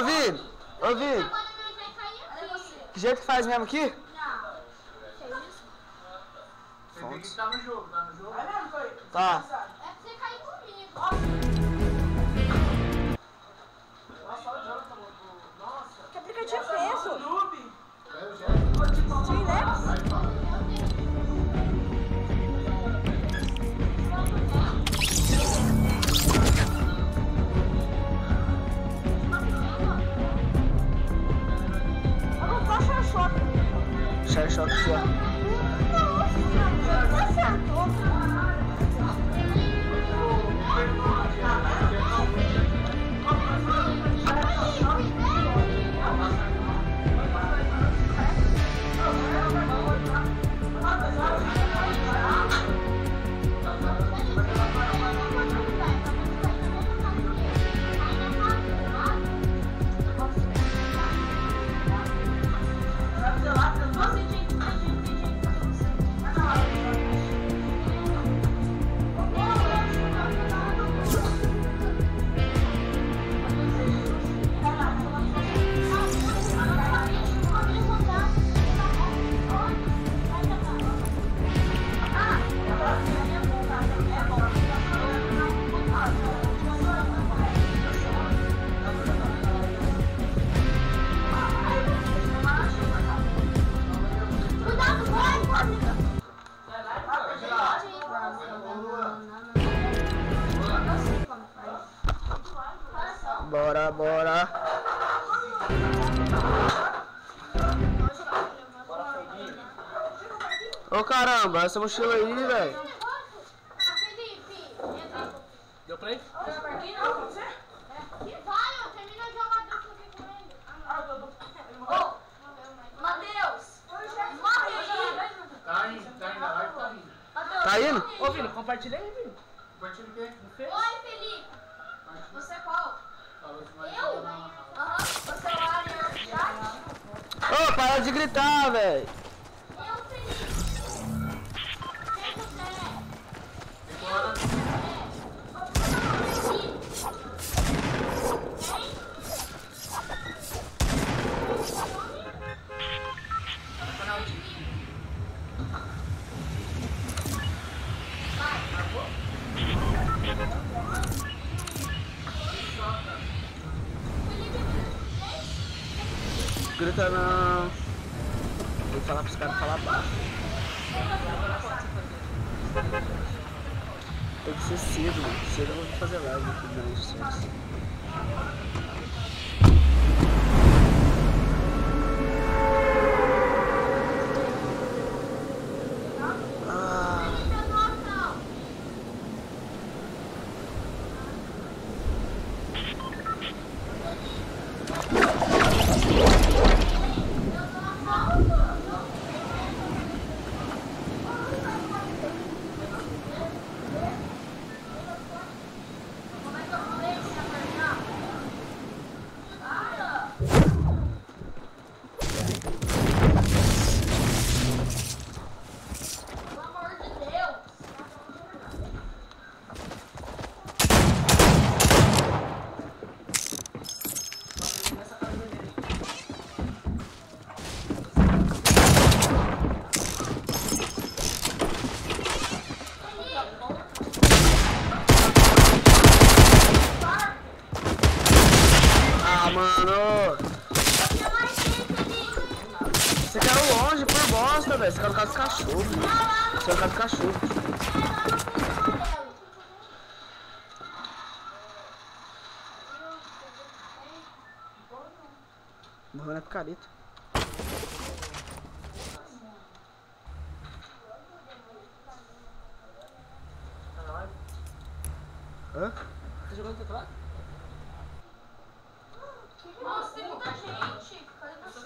Ô, Vini. Ô, Vini. Que jeito que faz mesmo aqui? Fontes. Tá no jogo, tá no jogo? Tá. É pra você cair comigo. Nossa. Que aplicativo é esse? YouTube. Sim, né? Eu não tô achando choque. Share Shock só. Bora, bora. Ô caramba, essa mochila aí, velho. Deu play? Tá indo, a live tá indo. Tá indo? Ô, Vini, compartilha aí, Vini. Compartilha o quê? Não fez? Oi, Felipe. Você é qual? Eu? Aham. Você é o Ariane. Ô, para de gritar, velho. Eu, Felipe. Quem você é? Bora. Grita não. Vou falar pros caras falar baixo. Tem que ser cedo, mano. Cedo eu vou fazer live aqui no Stress. Mano, você quer longe por bosta, velho. Você quer no caso dos cachorros, mano. Você quer no caso dos cachorros. Morreu na picareta. Hã? Tá jogando teclado? Nossa, tem muita gente. Cadê você?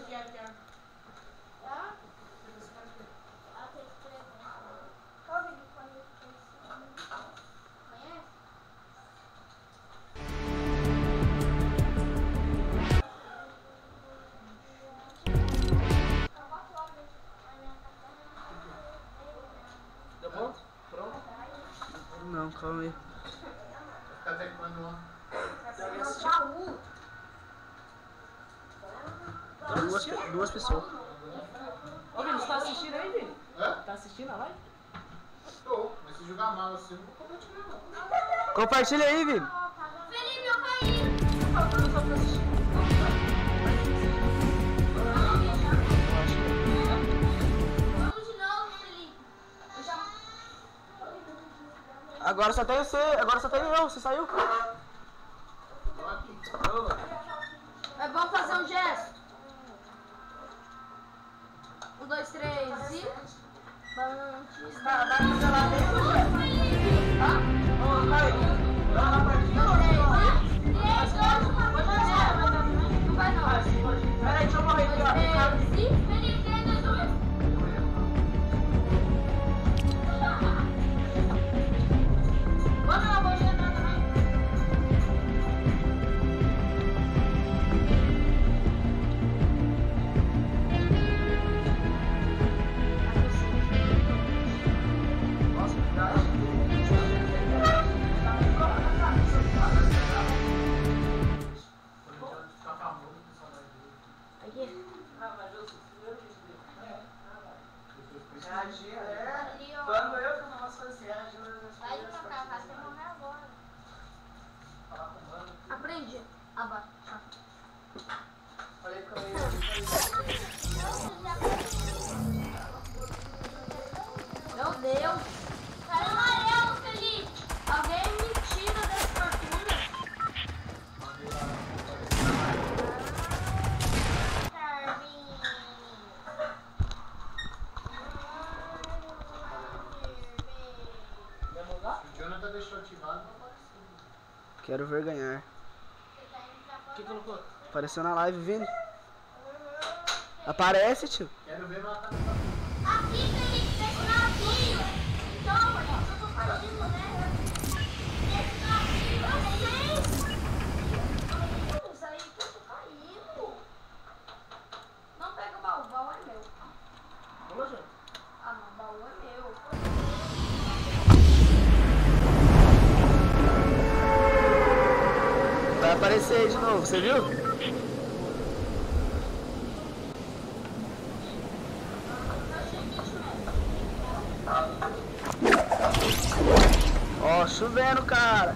Deu pronto? Pronto? Não, calma aí. Tá teclando lá. Duas pessoas. Ô, Vini, você tá assistindo aí, Vini? Hã? Tá assistindo a live? Tô, mas se jogar mal assim, não vou compartilhar não. Compartilha aí, Vini. Felipe, eu caí. Vamos de novo, Felipe. Eu já... Agora só tem você. Agora só tem eu. Você saiu? Tô aqui. É bom fazer um gesto. 1, 2, 3 e... Vai fazer lá dentro, Felipe. Tá? Ô, vai. Vai lá pra cima. Não vai não. Peraí, deixa eu morrer aqui, ó. Felipe, 3, 2, 1. Vamos lá, vou entrar também. Nossa, cuidado. Quando eu que não posso fazer, Vai pra cá, vai ter morrer agora. Aprendi. Abaixar. falei com ele. Meu Deus! Cara amarelo, Felipe! Alguém me tira dessa fortuna? Mesmo lugar? O Jonathan deixou ativado. Quero ver ganhar. O que colocou? Apareceu na live, Vini. Aparece, tio. Quero ver matar. Aqui, Felipe, esse navio! Então, eu tô partindo, né? Esse navio, eu sei! Isso aí que eu tô caindo! Não pega o baú é meu. Vamos, Jô. Ah, não, o baú é meu. Vai aparecer aí de novo, você viu? Ó, chovendo, cara.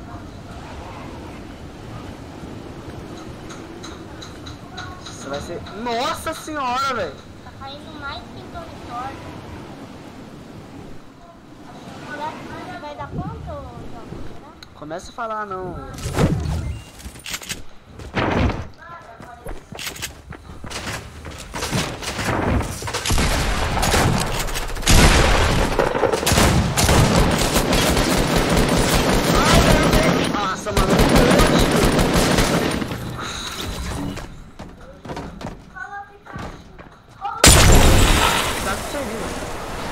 Isso vai ser... Nossa senhora, velho. Tá caindo mais que em dormitório. Vai dar quanto, João? Começa a falar, não. Nossa, mano. Tá sucedido.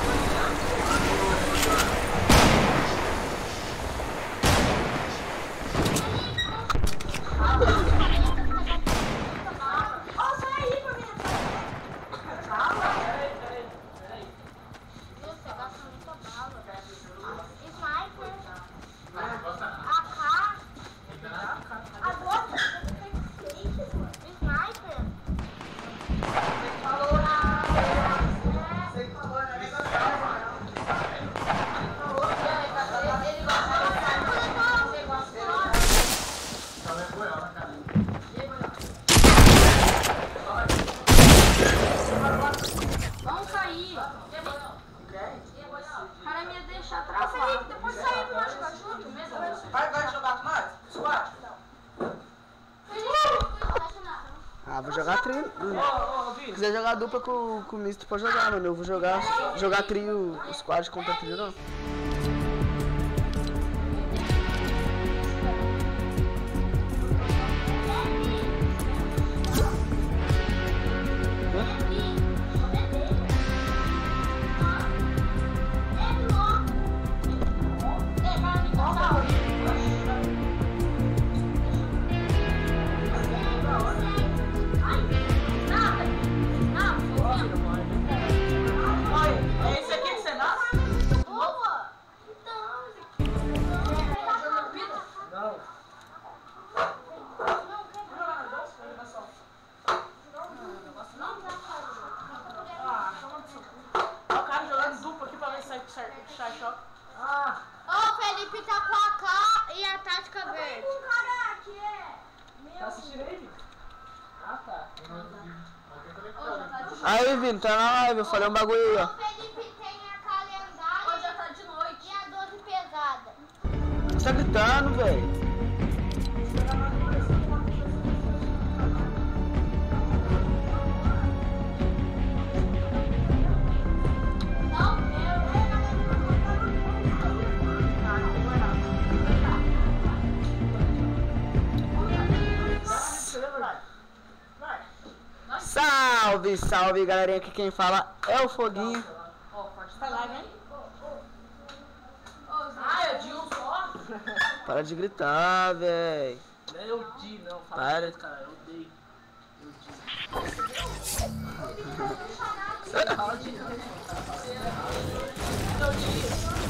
Vamos sair. O cara me ia deixar travado. Felipe, depois sair pra nós ficar junto mesmo. Vai jogar com nós? Squad? Ah, vou jogar trio. Ô, Se Vini. quiser jogar dupla com o misto, pode jogar, mano. Eu vou jogar trio, squad contra trio, não. Olha, é esse aqui que você nasce? Boa! Aí, Vini, tá na live, eu falei um bagulho aí, ó. O Felipe tem a calendário. Hoje já tá de noite. E a 12 pesada. Você tá gritando, velho. Não, Salve, salve, galerinha. Aqui quem fala é o Foguinho. Ó, pode falar, né? Ah, é o Dil só? Para de gritar, velho. Não é o Di, não. Fala Para. direito, cara. Eu odeio. Fala direito. É o Dil.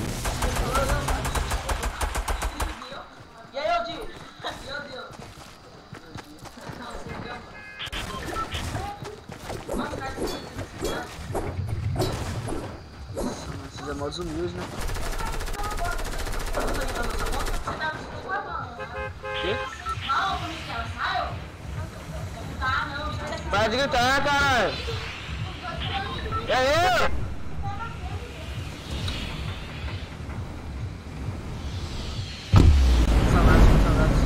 E aí, ô Dil? Meu Deus. Esses é modos humildes, né? Quê? Para de gritar, caralho. E aí? Saudades.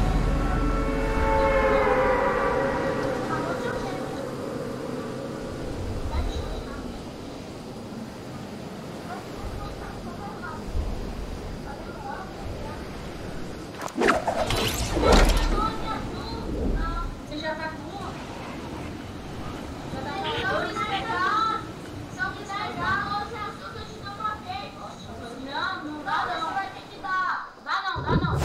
Você já tá com uma? São 10 anos, eu te dou uma vez. Não dá, não. Você vai ter que dar. Dá não.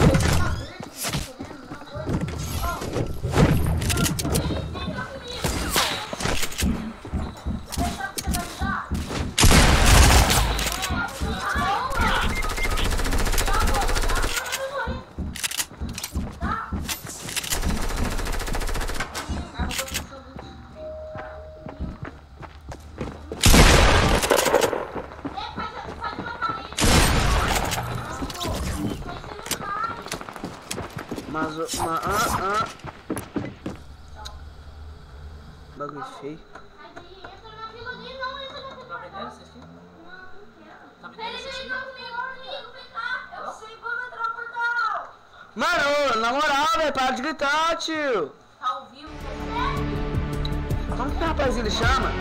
Mas o. Bagulho feio. Entra na fila dele, não entra na Tá fila. vendendo esse aqui? Tá vendendo Ele esse vem aqui? comigo, vem cá. Eu sei como entrar no portal. Mano, na moral, velho, para de gritar, tio. Tá ao vivo? Como que o rapazinho ele chama?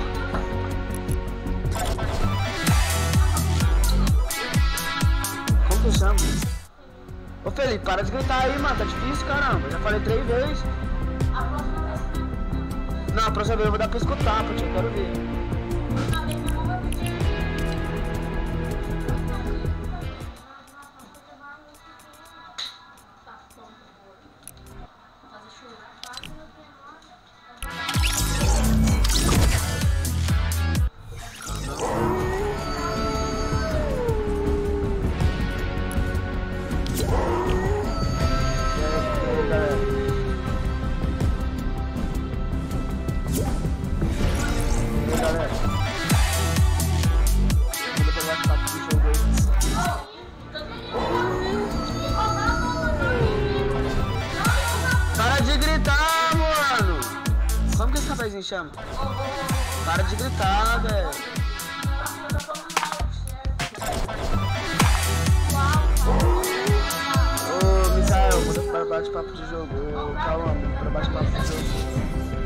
Como que eu chamo? Ô Felipe, para de gritar aí, mano. Tá difícil, caramba. Eu já falei 3 vezes. A próxima vez, né? Não, a próxima vez eu vou dar pra escutar, porque eu quero ver. Na vez meu irmão vai pedir. Tá, pronto. Fazer chuva. E aí, galera? E aí, galera? Vou pegar esse papo do jogo aí. Para de gritar, mano! Como que esse rapazinho chama? Para de gritar, velho. Ô, Micael, muda para bate-papo de jogo. Ô, calma, para bate-papo de jogo.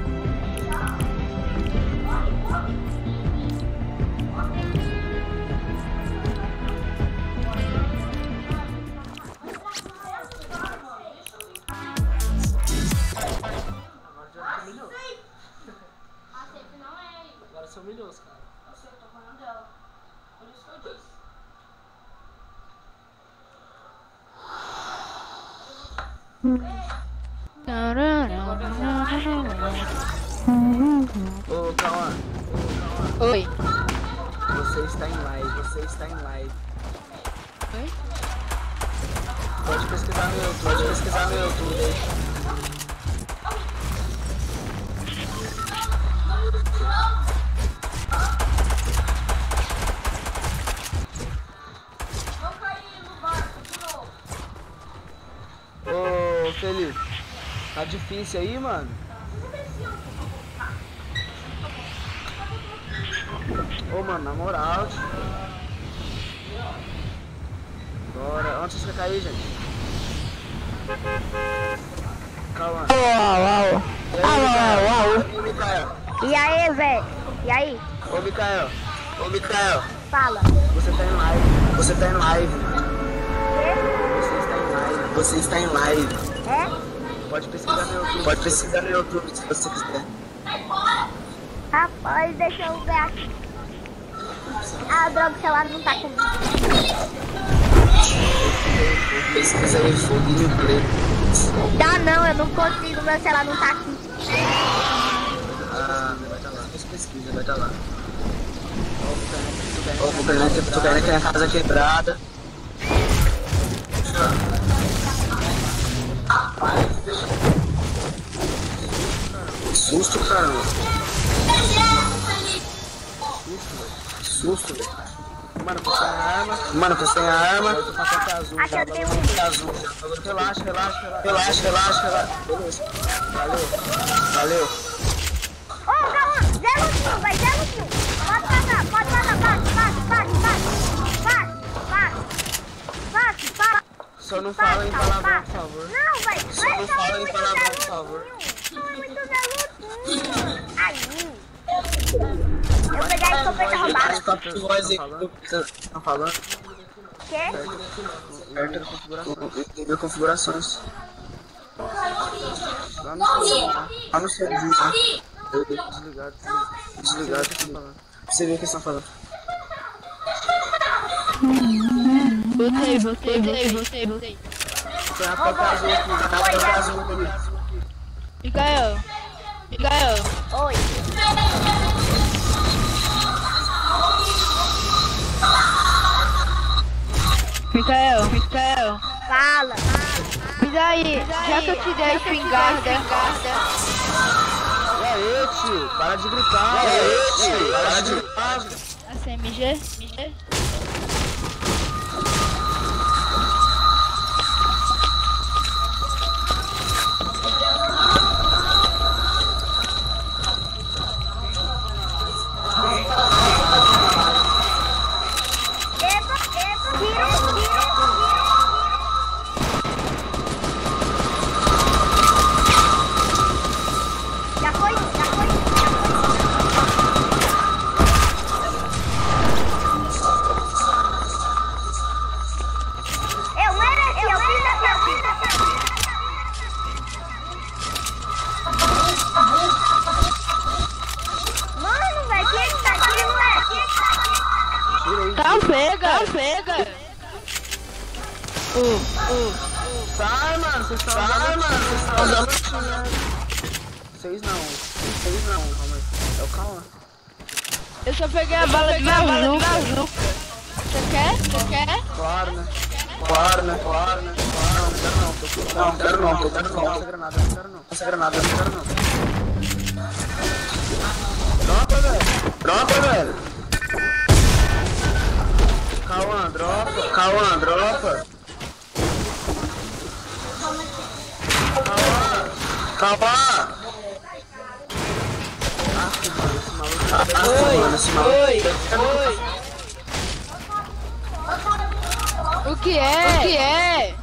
Agora já humilhou. Aceito não é ele. Agora você humilhou os caras. Eu tô falando dela. Por isso que eu disse. Ô, calma. Oi. Você está em live. Oi? Pode pesquisar no YouTube aí. Vou cair no barco de novo. Ô, Felipe, tá difícil aí, mano? Ô, mano, na moral, tio. Bora. Onde vocês querem cair, gente? Calma. Ô, Mikael. E aí, velho? E aí? Ô, Mikael. Ô, Mikael. Fala. Você tá em live. Você tá em live. Quê? Você está em live. É? Pode pesquisar no YouTube. Pode pesquisar no YouTube se você quiser. Rapaz, deixa eu ver aqui. Ah, droga, o celular não tá comigo. Pesquisa aí, foguinho preto. Tá não, eu não consigo, meu celular não tá aqui. Ah, vai estar lá. Pesquisa, vai estar lá. Ó, o Bucanete tem a casa quebrada. Que susto, caramba. Que susto, velho. Mano, tô sem a arma. Mano, tô sem a arma. Eu tô passando até azul. Aqui eu tenho um. Relaxa. Beleza. Valeu. Ô, calma, Zé Lutinho, vai, Zé Lutinho. Pode passar, passe. Só não fala em palavrão, por favor. Não, vai. Só não fala em palavrão, por favor. Não, é muito Zé Lutinho. Aí. Eu peguei a escopeta roubada. Tá falando? Quê? Ver configurações. Lá no seu vídeo, né? Desligado. Você viu o que eles estão falando? Voltei. Tem a porta azul aqui, comigo. Mikael. Oi. Mikael. Fala. E daí? Já que eu te dei a espingarda. E aí, tio? Para de gritar. A CMG? Já foi. Eu mereci, eu fiz aqui. Mano, velho, quem que tá aqui, moleque? Tá pega. Sai, mano, vocês estão andando. Vocês não, calma aí. É o Cauã. Eu só peguei a bala de bazuca. Você quer? Claro, né? Não quero não. Essa granada, não quero não. Dropa, velho. Cauã, dropa. Cauã. Esse maluco. Oi. O que é?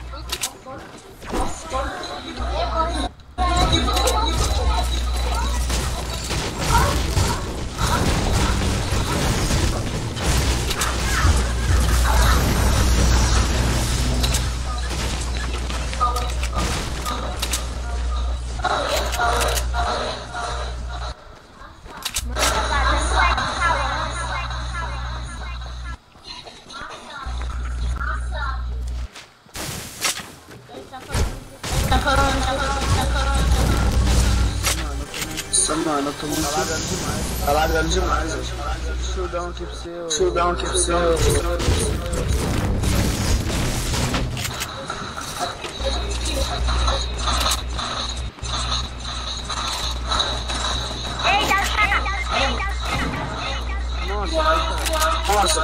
Nossa, mano, eu tô muito... Tá lagrando demais, velho. Shieldão aqui pro seu. Nossa.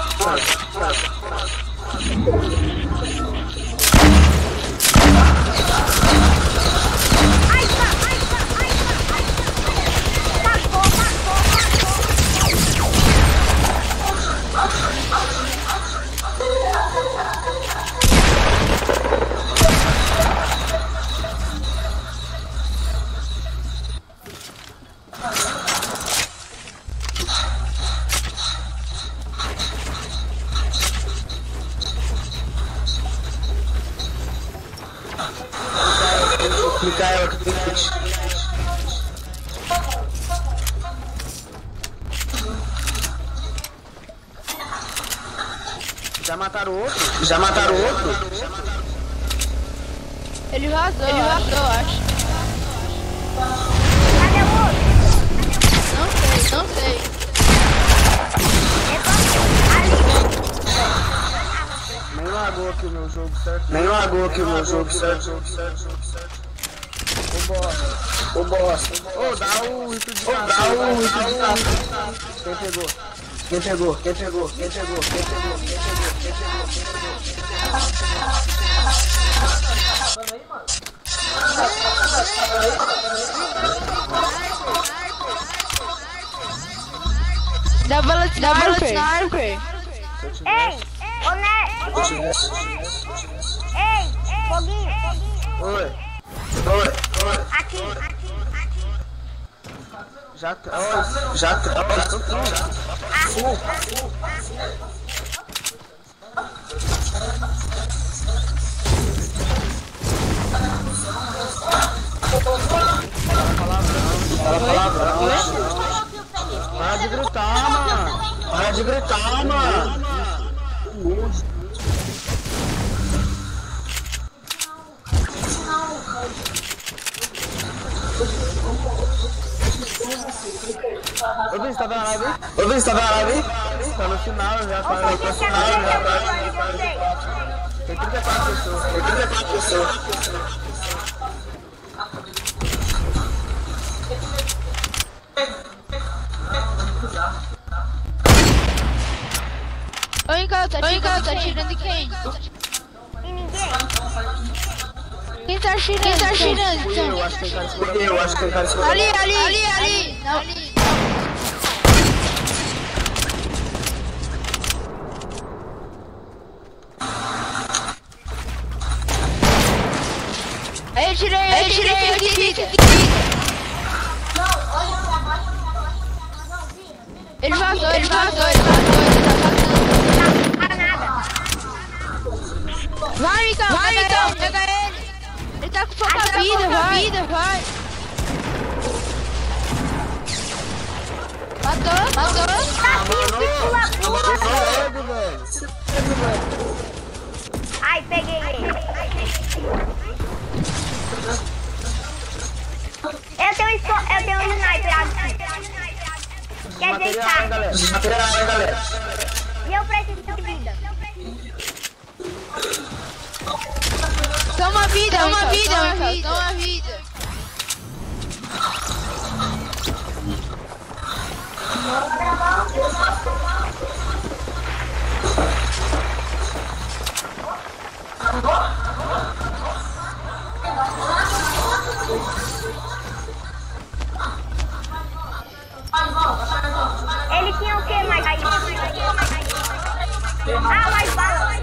Micael, que tem kit. Já mataram o outro? Já mataram o outro? Ele vazou, eu acho. Cadê o outro? Não sei. Nem lagou aqui o meu jogo, certo? Nem lagou aqui o meu jogo, certo? Ô bosta. Ô, dá o rito de caça. Quem pegou? Double sniper. Ei, ô Né. Ei, Foguinho. Oi. Aqui. Já. Para de gritar, mano. Ô, Vinci, tá vendo a live? Tá no final já, Tem 34 pessoas. Oi, cara, tá atirando em quem? E ninguém. Quem tá atirando? Eu acho que tem cara escuro. Ali. Aí eu tirei. Ele vazou, ele tá vazando. Vai, então, pega ele. Ele tá com pouca vida, vai. Matou. Ai, peguei ele. Eu tenho um sniper aqui. Quer deixar? Material aí, galera. E eu preciso de vida. Toma vida. Ele tinha o que mais aí? Mais bala.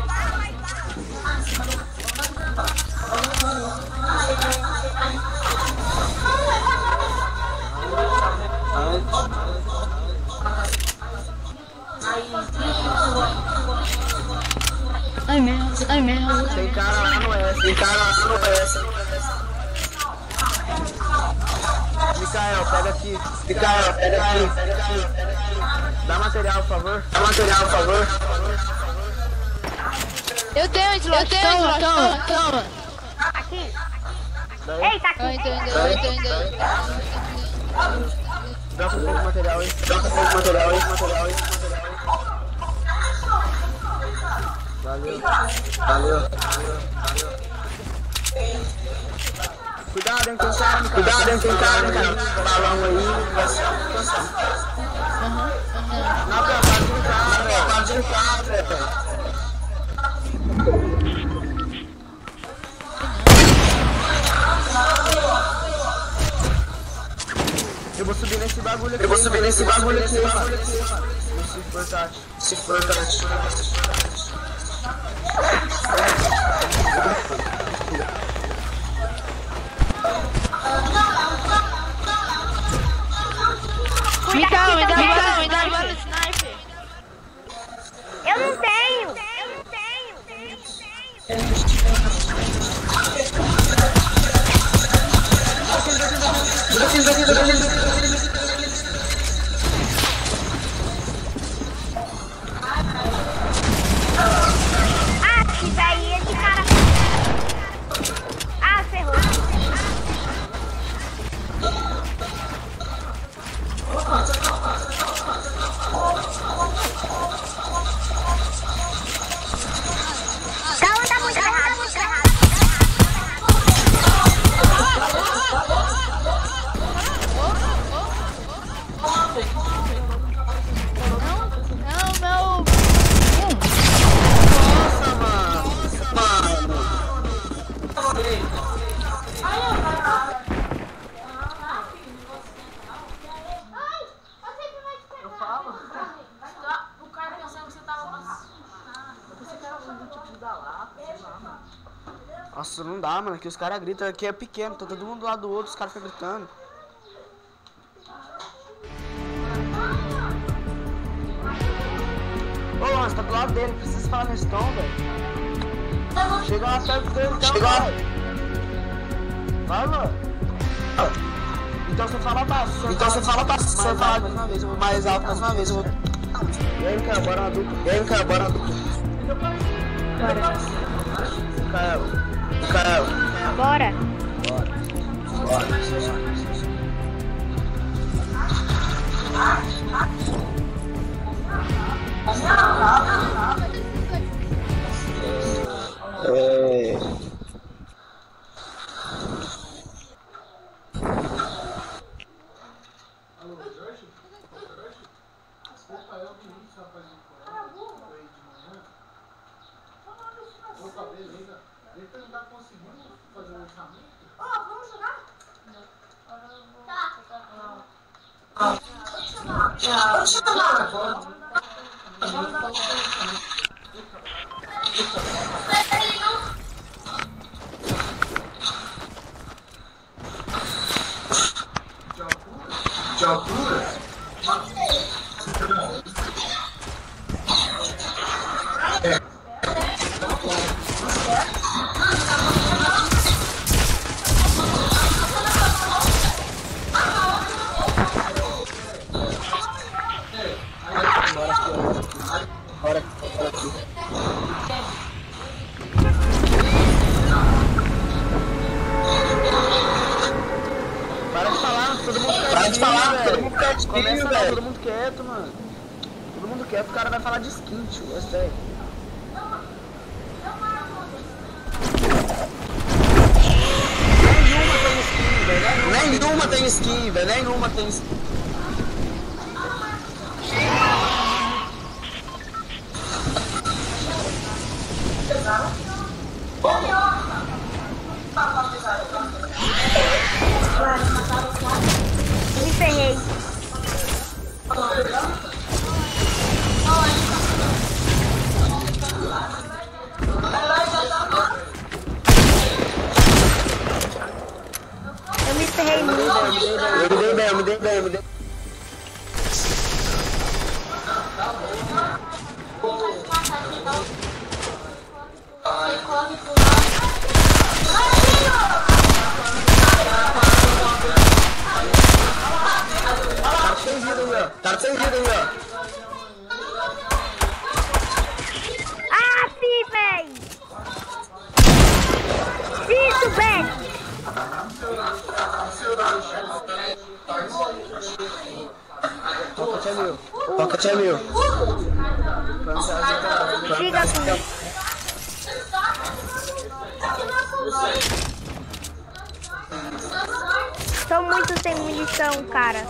Ai, merda. Tem cara lá no S. Micael, pega aqui. Dá material, por favor. Eu tenho slot, toma. Aqui. Ei, tá aqui. Eu tô indo. Dropa um pouco de material aí. Valeu. Cuidado, hein, tem cara, cara. Balão aí. Não, cara, pode gritar, velho. Eu vou subir nesse bagulho aqui, mano. Esse portátil. Me dá bala sniper. Eu não tenho. Ah, que daí esse cara... Ah, ferrou. Calma, tá muito errado, muito errado. Não. Eu falo. O cara pensava que você tava passando. Eu pensei que era um tipo da lata, sei lá, mano. Nossa, não dá, mano. Aqui os caras gritam. Aqui é pequeno, tá todo mundo do lado do outro, os caras ficam gritando. Ô, Lance, tá do lado dele. Precisa falar nesse tom, velho. Chega lá perto dele, então, vai. Vai, mano. Então você fala baixo. Você fala mais uma vez. Eu vou mais alto mais uma vez. Eu vou... E aí, cara, bora adulto. Caio. Bora. Alô, Jorge? Desculpa, eu vi isso, rapaz, aí de manhã. Opa, beleza. Ele não tá conseguindo fazer o orçamento? Vamos jogar? Tá. De altura? Para de falar, todo mundo quieto. Começa lá, todo mundo quieto, mano. Todo mundo quieto, o cara vai falar de skin, tio. É sério. Nenhuma tem skin, velho. Me ferrei. Eu me ferrei muito. Eu me dei bem. Tá sem vida aí, ó. Ah, sim, véi! Isso, velho! Toca, é meu. Diga comigo. Tô muito sem munição, cara.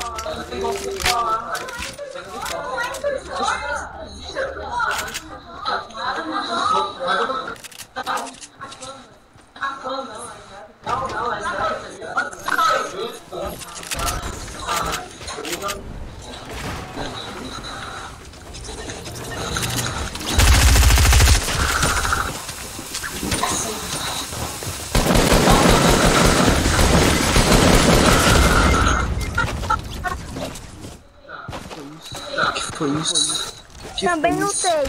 Foi isso. Também não sei.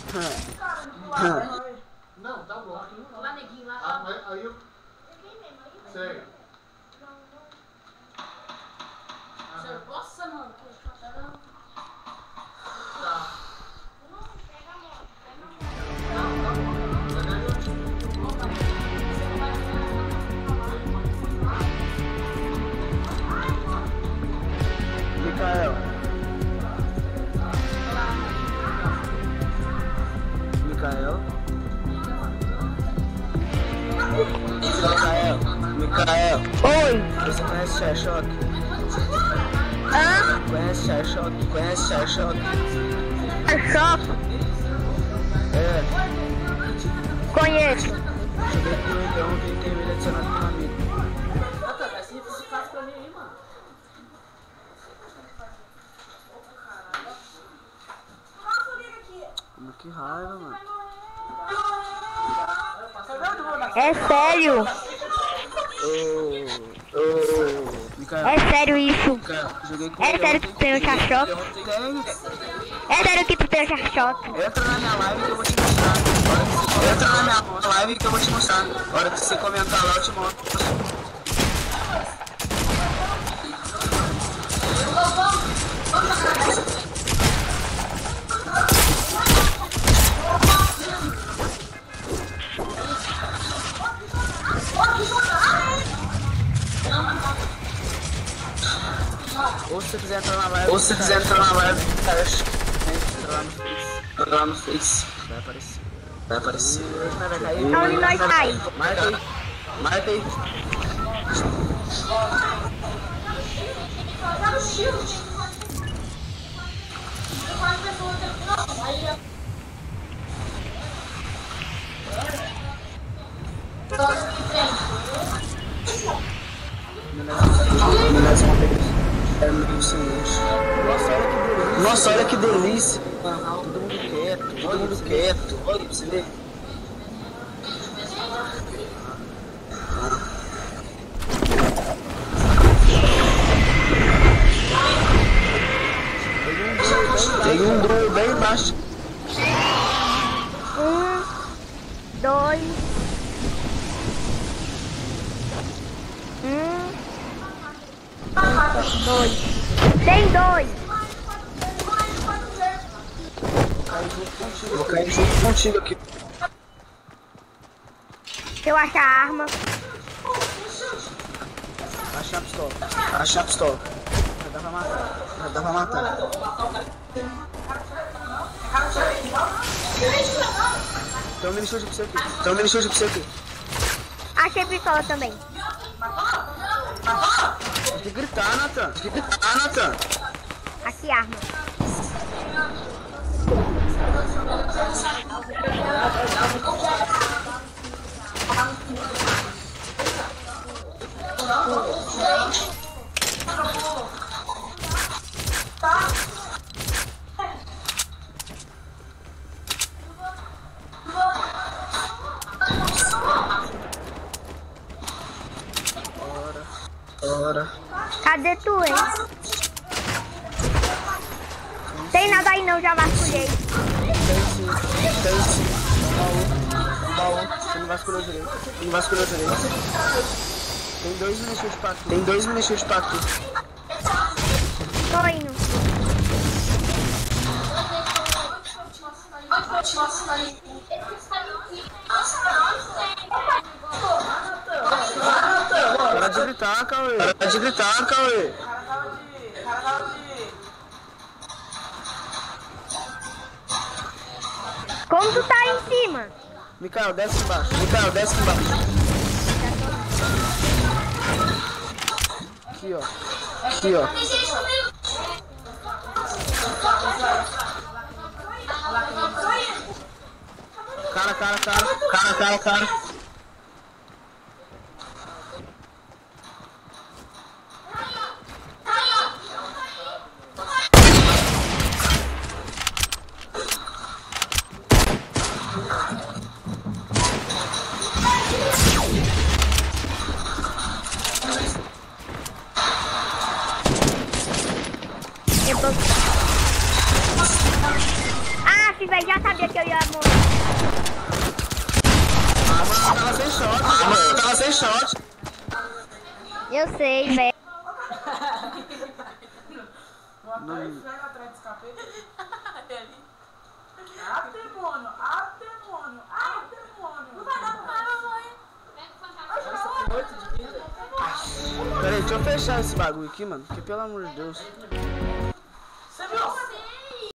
Não, tá bom. Lá, neguinho, lá. Ah, mas aí eu... Sério. Nossa, mano. Mikael. Mikael. Mikael. Oi. Você conhece Chai Shock? Hã? Conhece Chai Shock? Conhece Chai Shock? Shock? É. Conheço. Cheguei com ele ontem e tenho ele adicionado como amigo. Natan, vai se esse caso pra mim aí, mano. Mas que raiva, mano. É sério. Mikael. É sério isso. Mikael, joguei com É ele sério ontem. que tu tem o Chai-Shock? Tenho. É sério que tu tem o Chai-Shock? Entra na minha live que eu vou te mostrar. Entra na minha live que eu vou te mostrar. A hora que você comentar lá eu te mostro. Ou se você quiser entrar na live, entra lá no Face. Vai aparecer. Vai cair. Aonde nós sai? Marca aí. Marca aí. Nossa, olha que delícia. Todo mundo quieto. Olha pra você ver. Tem um duo bem embaixo. 1, 2. 2. Tem 2. Vou cair junto contigo aqui. Deixa eu achar a arma. Achar a pistola. Achar a pistola. Já dá pra matar. Já dá pra matar. Tem um mini-shoot pra você aqui. Tem um mini-shoot pra você aqui. Achei pistola também. Tem que gritar, Natan. Tem que gritar, Natan. Aqui a arma. Bora. Cadê tu, hein? Tem nada aí não, já vasculhei. Tem sim. Baú. Você não vasculhou direito. Tem 2 mini-shoot pra tu. Tô indo. Para de gritar, Cauê. Como tu tá aí em cima? Mikael, desce embaixo. Aqui, ó. Cara. Ah, velho, já sabia que eu ia morrer. A mano tava sem shot. Eu sei, velho. Não. inferno atrás desse capeta. Ah, demônio! Ah, demônio! Ah, demônio! Não vai dar pra caramba, mãe! Nossa, tem 8 de vida. Pera aí, deixa eu fechar esse bagulho aqui, mano. Porque pelo amor de Deus.